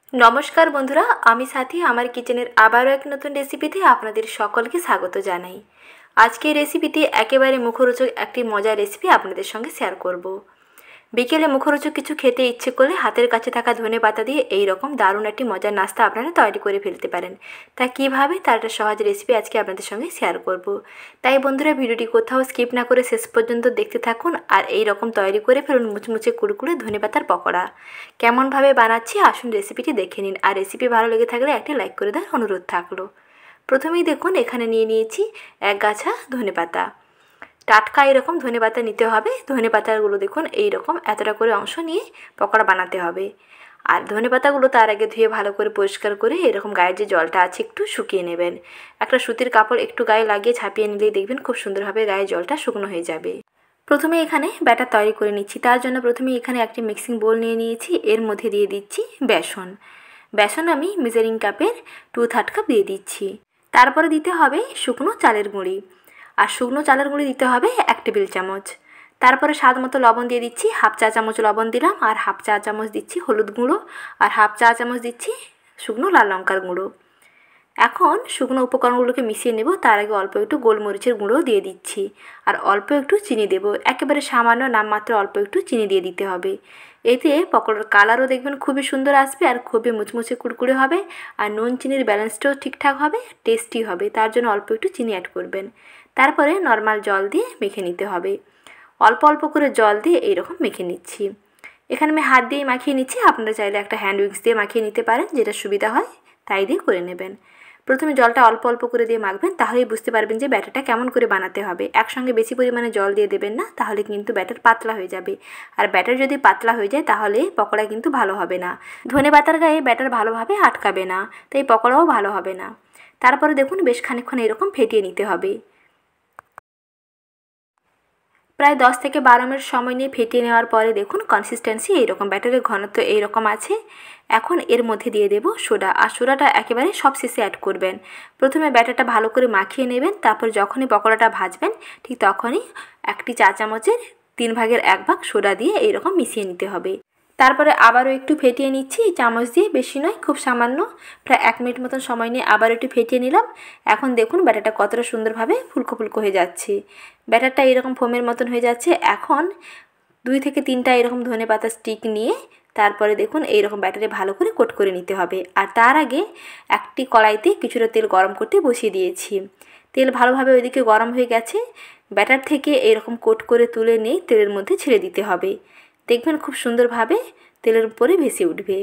নমস্কার বন্ধুরা, আমি সাথী আমার কিচেনের আবারও এক নতুন রেসিপিতে আপনাদের সকলকে স্বাগত জানাই। আজকের রেসিপিতে একেবারে মুখরোচক একটি মজার রেসিপি আপনাদের সঙ্গে শেয়ার করব। বিকেলে মুখরোচক কিছু খেতে ইচ্ছে করলে হাতের কাছে থাকা ধনেপাতা দিয়ে এই রকম দারুণ একটি মজার নাস্তা আপনারা তৈরি করে ফেলতে পারেন। তা কীভাবে, তার একটা সহজ রেসিপি আজকে আপনাদের সঙ্গে শেয়ার করব। তাই বন্ধুরা, ভিডিওটি কোথাও স্কিপ না করে শেষ পর্যন্ত দেখতে থাকুন আর এই রকম তৈরি করে ফেলুন মুচমুচে কুড়কুড়ে ধনেপাতার পকোড়া। কেমনভাবে বানাচ্ছি আসুন রেসিপিটি দেখে নিন, আর রেসিপি ভালো লেগে থাকলে একটি লাইক করে দেওয়ার অনুরোধ থাকলো। প্রথমেই দেখুন এখানে নিয়ে নিয়েছি এক গাছা ধনেপাতা। টাটকা এরকম ধনেপাতা নিতে হবে। ধনেপাতাগুলো দেখুন এইরকম এতটা করে অংশ নিয়ে পকোড়া বানাতে হবে। আর ধনেপাতাগুলো তার আগে ধুয়ে ভালো করে পরিষ্কার করে এরকম গায়ের যে জলটা আছে একটু শুকিয়ে নেবেন। একটা সুতির কাপড় একটু গায়ে লাগিয়ে ছাপিয়ে নিলেই দেখবেন খুব সুন্দরভাবে গায়ে জলটা শুকনো হয়ে যাবে। প্রথমে এখানে ব্যাটার তৈরি করে নিচ্ছি। তার জন্য প্রথমে এখানে একটি মিক্সিং বোল নিয়ে নিয়েছি। এর মধ্যে দিয়ে দিচ্ছি বেসন। বেসন আমি মেজারিং কাপের 2/3 কাপ দিয়ে দিচ্ছি। তারপরে দিতে হবে শুকনো চালের গুঁড়ি, আর শুকনো চালের গুঁড়ি দিতে হবে 1 টেবিল চামচ। তারপরে স্বাদ মতো লবণ দিয়ে দিচ্ছি, 1/2 চা চামচ লবণ দিলাম, আর 1/2 চা চামচ দিচ্ছি হলুদ গুঁড়ো, আর 1/2 চা চামচ দিচ্ছি শুকনো লাল লঙ্কার গুঁড়ো। এখন শুকনো উপকরণগুলোকে মিশিয়ে নেব। তার আগে অল্প একটু গোলমরিচের গুঁড়ো দিয়ে দিচ্ছি, আর অল্প একটু চিনি দেব। একেবারে সামান্য নামমাত্র অল্প একটু চিনি দিয়ে দিতে হবে। এতে পকোড়ার কালারও দেখবেন খুবই সুন্দর আসবে, আর খুবই মুচমুচে কুড়কুড়ে হবে, আর নুন চিনির ব্যালেন্সটাও ঠিকঠাক হবে, টেস্টি হবে। তার জন্য অল্প একটু চিনি অ্যাড করবেন। তারপরে নর্মাল জল দিয়ে মেখে নিতে হবে। অল্প অল্প করে জল দিয়ে এইরকম মেখে নিচ্ছি। এখানে আমি হাত দিয়ে মাখিয়ে নিচ্ছি, আপনারা চাইলে একটা হ্যান্ড উইক্স দিয়ে মাখিয়ে নিতে পারেন, যেটা সুবিধা হয় তাই দিয়ে করে নেবেন। প্রথমে জলটা অল্প অল্প করে দিয়ে মাখবেন, তাহলেই বুঝতে পারবেন যে ব্যাটারটা কেমন করে বানাতে হবে। একসঙ্গে বেশি পরিমাণে জল দিয়ে দেবেন না, তাহলে কিন্তু ব্যাটার পাতলা হয়ে যাবে। আর ব্যাটার যদি পাতলা হয়ে যায় তাহলে পকোড়া কিন্তু ভালো হবে না। ধনেপাতার গায়ে ব্যাটার ভালোভাবে আটকাবে না, তাই পকোড়াও ভালো হবে না। তারপরে দেখুন বেশ খানিকক্ষণ এরকম ফেটিয়ে নিতে হবে। প্রায় 10 থেকে 12 মিনিট সময় নিয়ে ফেটিয়ে নেওয়ার পরে দেখুন কনসিস্টেন্সি এইরকম, ব্যাটারের ঘনত্ব এইরকম আছে। এখন এর মধ্যে দিয়ে দেব সোডা, আর সোডাটা একেবারে সব শেষে অ্যাড করবেন। প্রথমে ব্যাটারটা ভালো করে মাখিয়ে নেবেন, তারপর যখনই পকোড়াটা ভাজবেন ঠিক তখনই 1 চা চামচের 3 ভাগের 1 ভাগ সোডা দিয়ে এইরকম মিশিয়ে নিতে হবে। তারপরে আবারও একটু ফেটিয়ে নিচ্ছি চামচ দিয়ে, বেশি নয়, খুব সামান্য, প্রায় 1 মিনিট মতন সময় নিয়ে আবার একটু ফেটিয়ে নিলাম। এখন দেখুন ব্যাটারটা কতটা সুন্দরভাবে ফুলকো ফুলকো হয়ে যাচ্ছে। ব্যাটারটা এরকম ফোমের মতন হয়ে যাচ্ছে। এখন 2 থেকে 3টা এরকম ধনেপাতা স্টিক নিয়ে তারপরে দেখুন এইরকম ব্যাটারে ভালো করে কোট করে নিতে হবে। আর তার আগে একটি কড়াইতে কিছুটা তেল গরম করতে বসিয়ে দিয়েছি। তেল ভালোভাবে ওইদিকে গরম হয়ে গেছে। ব্যাটার থেকে এইরকম কোট করে তুলে নিয়ে তেলের মধ্যে ছেড়ে দিতে হবে। দেখবেন খুব সুন্দরভাবে তেলের উপরে ভেসে উঠবে।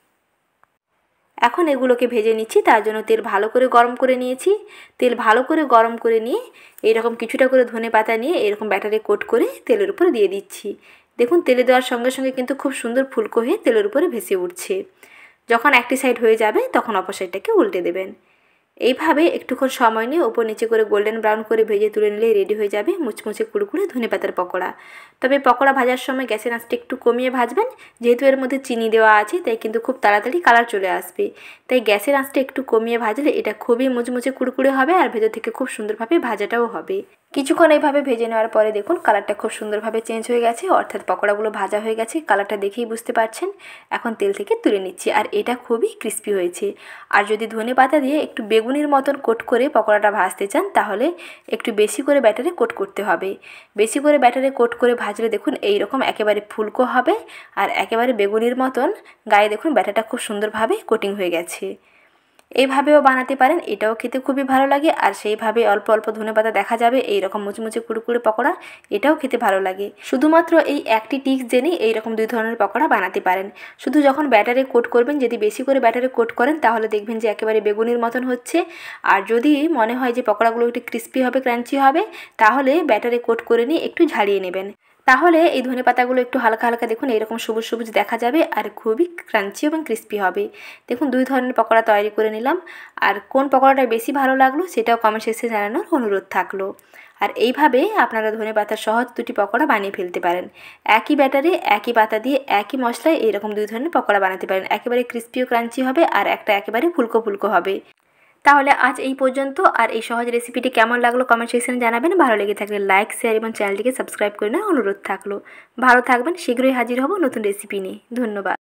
এখন এগুলোকে ভেজে নিচ্ছি। তার জন্য তেল ভালো করে গরম করে নিয়েছি। তেল ভালো করে গরম করে নিয়ে এইরকম কিছুটা করে ধনেপাতা নিয়ে এরকম ব্যাটারে কোট করে তেলের উপরে দিয়ে দিচ্ছি। দেখুন তেলে দেওয়ার সঙ্গে সঙ্গে কিন্তু খুব সুন্দর ফুলকো হয়ে তেলের উপরে ভেসে উঠছে। যখন একটি সাইড হয়ে যাবে তখন অপর সাইডটাকে উল্টে দেবেন। এইভাবে একটুক্ষণ সময় নিয়ে ওপর নিচে করে গোল্ডেন ব্রাউন করে ভেজে তুলে নিলে রেডি হয়ে যাবে মুচমুচে কুড়কুড়ে ধনেপাতার পকোড়া। তবে পকোড়া ভাজার সময় গ্যাসের আঁচটা একটু কমিয়ে ভাজবেন, যেহেতু এর মধ্যে চিনি দেওয়া আছে তাই কিন্তু খুব তাড়াতাড়ি কালার চলে আসবে। তাই গ্যাসের আঁচটা একটু কমিয়ে ভাজলে এটা খুবই মুচমুচে কুড়কুড়ে হবে, আর ভেতর থেকে খুব সুন্দরভাবে ভাজাটাও হবে। কিছুক্ষণ এইভাবে ভেজে নেওয়ার পরে দেখুন কালারটা খুব সুন্দরভাবে চেঞ্জ হয়ে গেছে, অর্থাৎ পকোড়াগুলো ভাজা হয়ে গেছে। কালারটা দেখেই বুঝতে পারছেন। এখন তেল থেকে তুলে নিচ্ছি, আর এটা খুবই ক্রিস্পি হয়েছে। আর যদি ধনেপাতা দিয়ে একটু বেগুনির মতন কোট করে পকোড়াটা ভাজতে চান তাহলে একটু বেশি করে ব্যাটারে কোট করতে হবে। বেশি করে ব্যাটারে কোট করে ভাজলে দেখুন এই রকম একেবারে ফুলকো হবে, আর একেবারে বেগুনির মতন গায়ে দেখুন ব্যাটারটা খুব সুন্দরভাবে কোটিং হয়ে গেছে। এইভাবেও বানাতে পারেন, এটাও খেতে খুবই ভালো লাগে। আর সেইভাবে অল্প অল্প ধনেপাতা দেখা যাবে এইরকম মুচমুচে কুড়কুড়ে পকোড়া, এটাও খেতে ভালো লাগে। শুধুমাত্র এই একটি টিপস জেনেই এইরকম 2 ধরনের পকোড়া বানাতে পারেন। শুধু যখন ব্যাটারে কোট করবেন, যদি বেশি করে ব্যাটারে কোট করেন তাহলে দেখবেন যে একেবারে বেগুনির মতন হচ্ছে। আর যদি মনে হয় যে পকোড়াগুলো একটু ক্রিস্পি হবে, ক্রাঞ্চি হবে, তাহলে ব্যাটারে কোট করে নিয়ে একটু ঝাড়িয়ে নেবেন। তাহলে এই ধনেপাতাগুলো একটু হালকা হালকা দেখুন এরকম সবুজ সবুজ দেখা যাবে, আর খুবই ক্রাঞ্চি এবং ক্রিস্পি হবে। দেখুন 2 ধরনের পকোড়া তৈরি করে নিলাম। আর কোন পকোড়াটা বেশি ভালো লাগলো সেটাও কমেন্ট সেকশনে জানানোর অনুরোধ থাকলো। আর এইভাবে আপনারা ধনেপাতার সহজ 2টি পকোড়া বানিয়ে ফেলতে পারেন। একই ব্যাটারে একই পাতা দিয়ে একই মশলায় এরকম 2 ধরনের পকোড়া বানাতে পারেন। একেবারে ক্রিস্পি ও ক্রাঞ্চি হবে, আর একটা একেবারে ফুলকো ফুলকো হবে। তাহলে আজ এই পর্যন্ত। আর এই সহজ রেসিপিটি কেমন লাগলো কমেন্ট সেকশনে জানাবেন। ভালো লেগে থাকলে লাইক, শেয়ার এবং চ্যানেলটিকে সাবস্ক্রাইব করে নেওয়ার অনুরোধ থাকলো। ভালো থাকবেন। শীঘ্রই হাজির হব নতুন রেসিপি নিয়ে। ধন্যবাদ।